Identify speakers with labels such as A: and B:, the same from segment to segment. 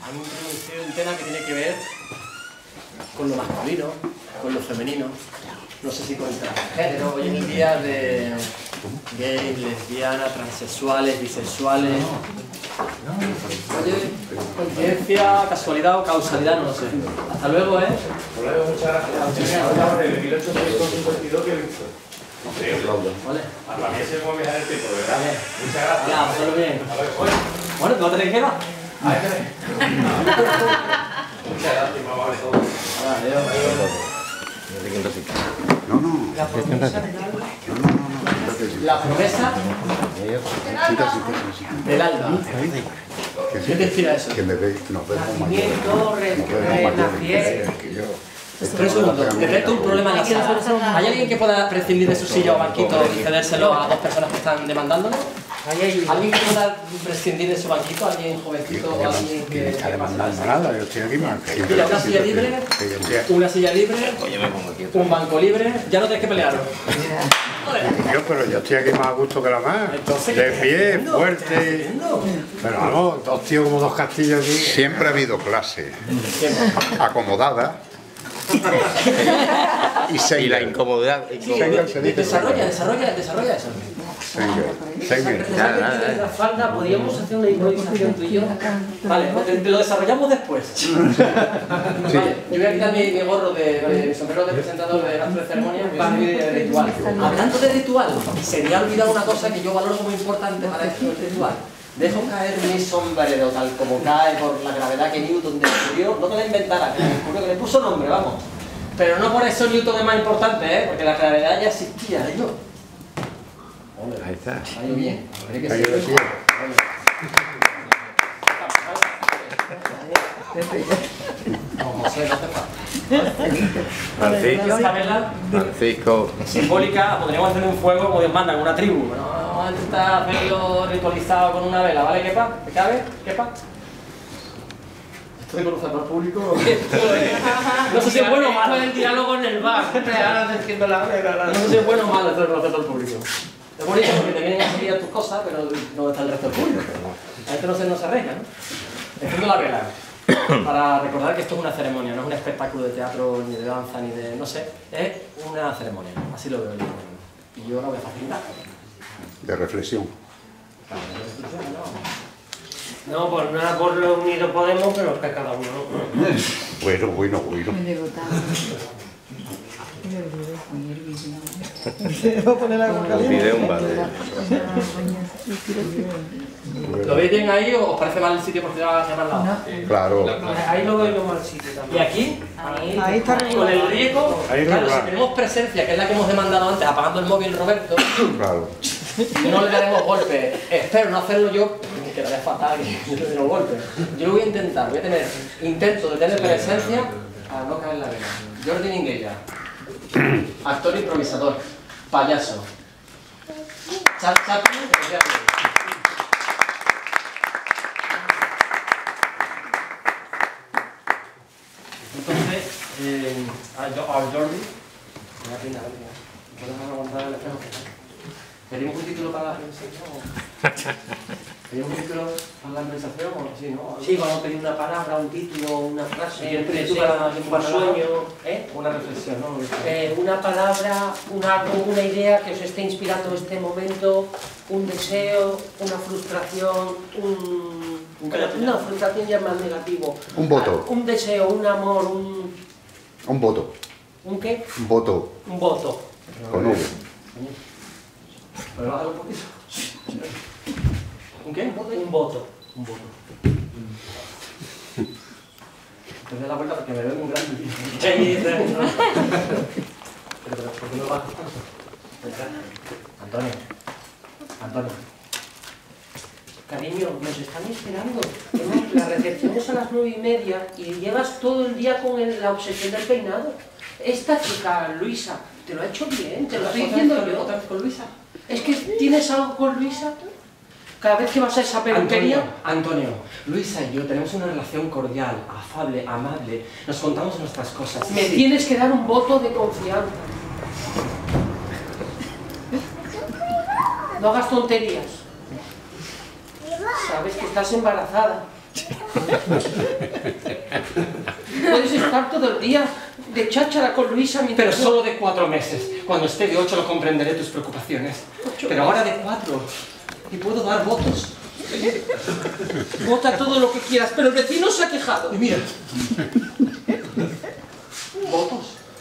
A: han introducido un tema que tiene que ver con lo masculino, con lo femenino, no sé si con el transgénero, hoy en día de gays, lesbianas, transexuales, bisexuales. Oye, coincidencia, casualidad o causalidad, no lo sé. Hasta luego, ¿eh?
B: Hola, muchas gracias. Hablamos del 1852 que he visto.
A: Vale.
B: Para mí se puede viajar el tiempo, ¿verdad? Muchas gracias.
A: Ya, pasarlo bien. Bueno, ¿tú no te quedas?
B: A ver, muchas gracias, más vale todo.
A: Adiós. La promesa del alba. ¿Qué te inspira eso?
C: Que me ve, nos vemos
D: Nacimiento, renacier.
A: Tres segundos. Detecto un problema en la sala. ¿Hay alguien que pueda prescindir de su silla o banquito y cedérselo a dos personas que están demandándolo? ¿Alguien que pueda prescindir de su banquito? ¿Alguien jovencito o alguien que
C: está demandando nada, yo estoy aquí más.
A: Mira, una silla libre, una silla libre, un banco libre, ya no tienes que pelearlo.
C: Pero yo estoy aquí más a gusto que la más. De pie, fuerte. Pero vamos, dos tíos como dos castillos aquí. Siempre ha habido clase. Acomodada.
E: Y la incomodidad.
A: Desarrolla eso.
D: La falda, podríamos hacer una improvisación tú y yo.
A: Vale, lo desarrollamos después. Vale, yo voy a quitar mi gorro mi sombrero de presentador de maestro de ceremonia y voy a seguir de ritual. Hablando de ritual, se me ha olvidado una cosa que yo valoro como importante para esto del ritual. Dejo caer mi sombrero tal como cae por la gravedad que Newton descubrió, no que la inventara, que la descubrió, que le puso nombre, vamos. Pero no por eso Newton es más importante, porque la gravedad ya existía, yo.
C: Ahí está.
A: Ha ido bien.
C: Ha ido bien.
E: Francisco.
A: Simbólica, podríamos hacer un fuego como Dios manda, en una tribu. No vamos a intentar hacerlo ritualizado con una vela, ¿vale? ¿Quepa? ¿Te cabe? ¿Quepa? Esto de conocer por público. No sé si es bueno o malo.
D: El diálogo en el bar. Ahora defiendo la vela.
A: No sé si es bueno o malo esto de conocer por público. Es bonito porque te vienen a seguir tus cosas, pero no está el resto del público. A esto no se arregla, ¿no? Enciendo la vela. Para recordar que esto es una ceremonia, no es un espectáculo de teatro, ni de danza, ni de... no sé, es una ceremonia, así lo veo yo. Y yo la voy a facilitar.
C: De reflexión.
D: No, por nada, por lo unido podemos, pero es que cada uno.
C: Bueno.
E: Olvidé un vale.
A: ¿Lo veis bien ahí o os parece mal el sitio porque va a llamar al lado?
C: Claro.
D: Ahí lo veo yo mal sitio también.
A: ¿Y aquí?
D: Ahí está
A: Con el riesgo,
C: Ahí
A: claro,
C: regular.
A: si tenemos presencia, que es la que hemos demandado antes, apagando el móvil Roberto,
C: Claro.
A: no le daremos golpes. Espero no hacerlo yo, que quedaría fatal que yo le diera golpes. Yo lo voy a intentar, voy a tener intento de tener presencia a no caer en la vena. Jordi Minguella, actor improvisador, payaso. Charles Chaplin, entonces, a Jordi, podemos aguantar el espejo. ¿Queréis un título para la presentación? ¿Queréis un título para la presentación o así, no?
D: Sí, vamos a pedir una palabra, un título, una frase,
A: un
D: sueño,
A: una reflexión, ¿no?
D: una palabra, una idea que os esté inspirando en este momento, un deseo, una frustración, una frustración ya es más negativo.
C: Un voto.
D: Un deseo, un amor,
C: Un voto.
D: ¿un qué?
C: Un voto.
D: Un voto.
C: Con V.
A: ¿Pero bájalo un poquito? ¿Un qué?
D: Un voto.
A: Un voto. Te doy la vuelta porque me veo muy grande. Pero, ¿por qué no bajas tanto? Antonio.
D: Cariño, nos están esperando. La recepción es a las 9:30 y llevas todo el día con la obsesión del peinado. Esta chica, Luisa, te lo ha hecho bien, te lo estoy diciendo yo.
A: ¿Otra vez con Luisa?
D: Es que tienes algo con Luisa. Cada vez que vas a esa peluquería...
A: Antonio, Luisa y yo tenemos una relación cordial, afable, amable. Nos contamos nuestras cosas.
D: Me tienes que dar un voto de confianza. No hagas tonterías. Sabes que estás embarazada. Puedes estar todo el día de cháchara con Luisa mientras...
A: Pero solo de 4 meses. Cuando esté de 8 lo comprenderé tus preocupaciones. Pero ahora de 4. Y puedo dar votos.
D: Vota todo lo que quieras, pero el vecino se ha quejado.
A: Y mira. ¿Votos?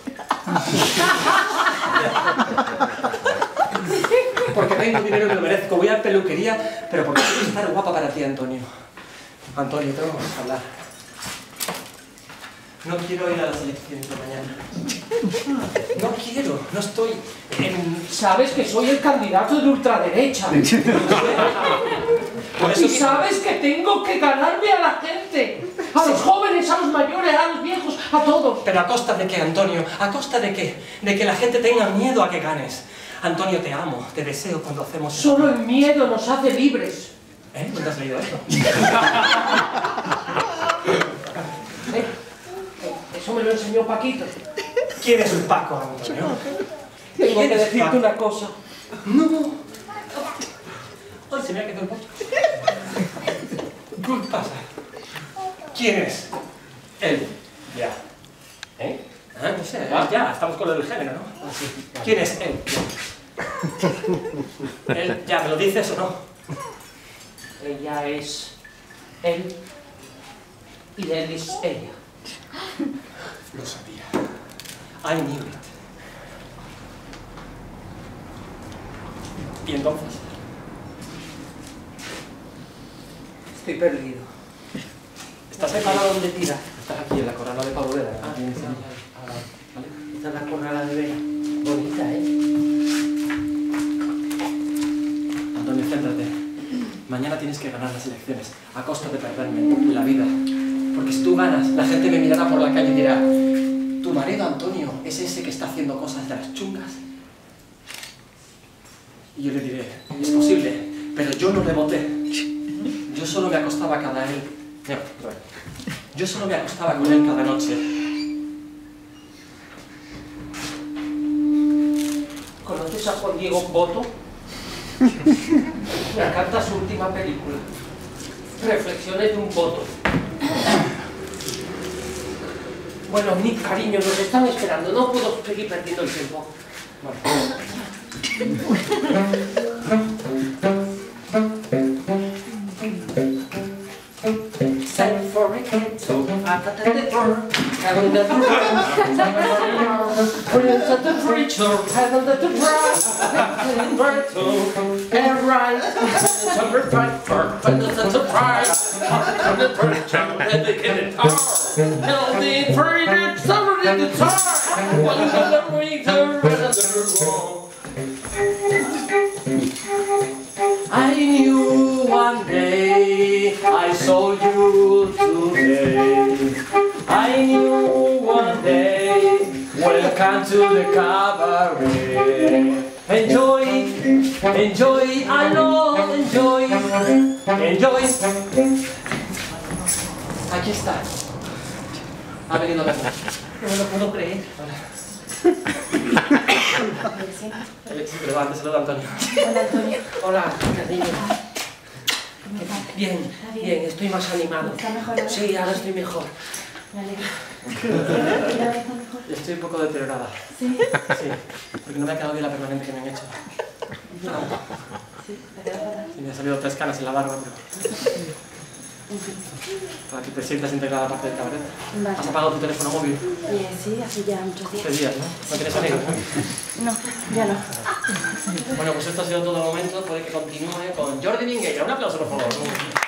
A: Porque tengo dinero y me lo merezco. Voy a la peluquería, pero porque quiero estar guapa para ti, Antonio. Antonio, tenemos que hablar. No quiero ir a las elecciones de mañana. No quiero, no estoy en...
D: Sabes que soy el candidato de ultraderecha.
A: Por eso
D: Y sabes que tengo que ganarme a la gente. A los jóvenes, a los mayores, a los viejos, a todos.
A: Pero ¿a costa de qué, Antonio? ¿A costa de qué? De que la gente tenga miedo a que ganes. Antonio, te amo, te deseo cuando hacemos...
D: Solo el miedo nos hace libres.
A: ¿Eh? ¿Dónde has leído eso?
D: Eso me lo enseñó Paquito.
A: ¿Quién es un Paco, Antonio?
D: Tengo que
A: ¿Quién es
D: decirte
A: Paco?
D: una cosa.
A: No. Ay, se me ha quedado el bocho. ¿Qué pasa? ¿Quién es? Él. Ya. ¿Eh? Ah, no sé. Ya, estamos con lo del género, ¿no? ¿Quién es él? Él, ya, ¿me lo dices o no?
D: Ella es él y él es ella.
A: Lo sabía. I knew it. ¿Y entonces?
D: Estoy perdido.
A: ¿Estás aquí?
D: ¿Para dónde tira?
A: Estás aquí en la corrala de Pablo Vera.
D: Ah,
A: ¿Vale?
D: Esta es la corrala de Vera. Bonita, ¿eh?
A: Antonio, céntrate. Mañana tienes que ganar las elecciones, a costa de perderme la vida. Porque si tú ganas, la gente me mirará por la calle y dirá: ¿tu marido Antonio es ese que está haciendo cosas de las chungas? Y yo le diré: es posible, pero yo no le voté. Yo solo me acostaba cada él. No, yo solo me acostaba con él cada noche.
D: ¿Conoces a Juan Diego Boto? Me encanta su última película. Reflexiones de un voto. Bueno, Nick, cariño, nos están esperando. No puedo seguir perdiendo el tiempo. Stand for a kettle, at the door, having the Prince at the preacher, having the brass, and right, summer fight for Prince at the price, and the preacher, and the guitar, tell the preacher, summer in the guitar, one of the reader, another wall. I knew one day I saw you today. I knew one day. Welcome to the cabaret. Enjoy, enjoy, I know, enjoy, enjoy. Aquí está. Ha venido a verme. No me lo puedo creer. Sí, pero antes saluda a Antonio.
F: Hola, Antonio.
D: Hola, cariño.
F: ¿Cómo estás?
D: Bien, bien, estoy más animado.
F: ¿Está mejor ahora?
D: Sí, ahora estoy mejor.
F: Me alegro. ¿Ya está mejor?
A: Estoy un poco deteriorada.
F: Sí.
A: Sí, porque no me ha quedado bien la permanente que me han hecho.
F: Sí, te queda fatal.
A: Y me han salido 3 canas en la barba, pero... Para que te sientas integrada parte del cabaret.
F: Vale.
A: ¿Has apagado tu teléfono móvil?
F: Sí, hace ya muchos
A: ¿Qué
F: días.
A: días, no? ¿No tienes amigos?
F: No, ya no.
A: Bueno, pues esto ha sido todo el momento. Puede que continúe con Jordi Mingueira. Un aplauso, por favor.